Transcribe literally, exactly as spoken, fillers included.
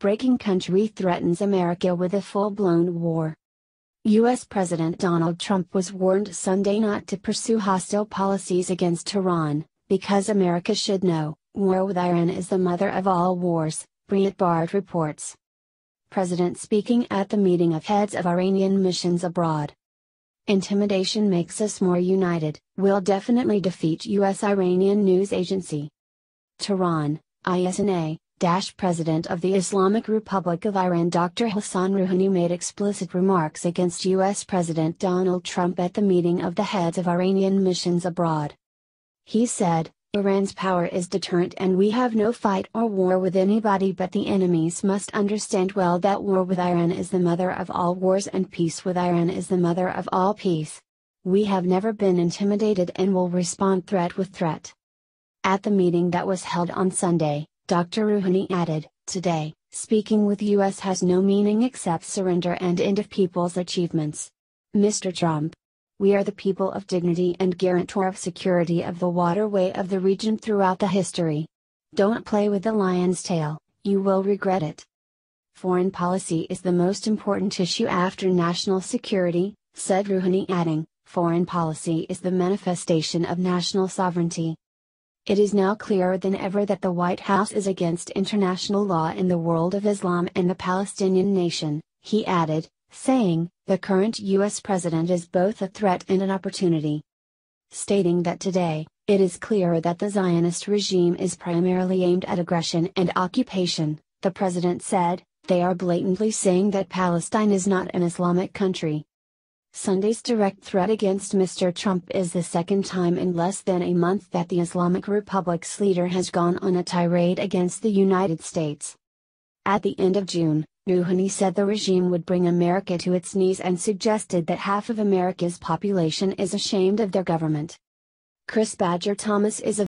breaking country threatens America with a full-blown war. U S President Donald Trump was warned Sunday not to pursue hostile policies against Tehran, because America should know, war with Iran is the mother of all wars, Breitbart reports. President speaking at the meeting of heads of Iranian missions abroad. Intimidation makes us more united, will definitely defeat U S Iranian News Agency. Tehran, I S N A, dash President of the Islamic Republic of Iran Doctor Hassan Rouhani made explicit remarks against U S President Donald Trump at the meeting of the heads of Iranian missions abroad. He said, Iran's power is deterrent and we have no fight or war with anybody, but the enemies must understand well that war with Iran is the mother of all wars and peace with Iran is the mother of all peace. We have never been intimidated and will respond threat with threat. At the meeting that was held on Sunday, Doctor Rouhani added, today, speaking with U S has no meaning except surrender and end of people's achievements. Mister Trump. We are the people of dignity and guarantor of security of the waterway of the region throughout the history. Don't play with the lion's tail, you will regret it. Foreign policy is the most important issue after national security, said Rouhani, adding, foreign policy is the manifestation of national sovereignty. It is now clearer than ever that the White House is against international law in the world of Islam and the Palestinian nation, he added, saying, the current U S president is both a threat and an opportunity. Stating that today, it is clear that the Zionist regime is primarily aimed at aggression and occupation, the president said, they are blatantly saying that Palestine is not an Islamic country. Sunday's direct threat against Mister Trump is the second time in less than a month that the Islamic Republic's leader has gone on a tirade against the United States. At the end of June, Rouhani said the regime would bring America to its knees and suggested that half of America's population is ashamed of their government. Chris Badger Thomas is a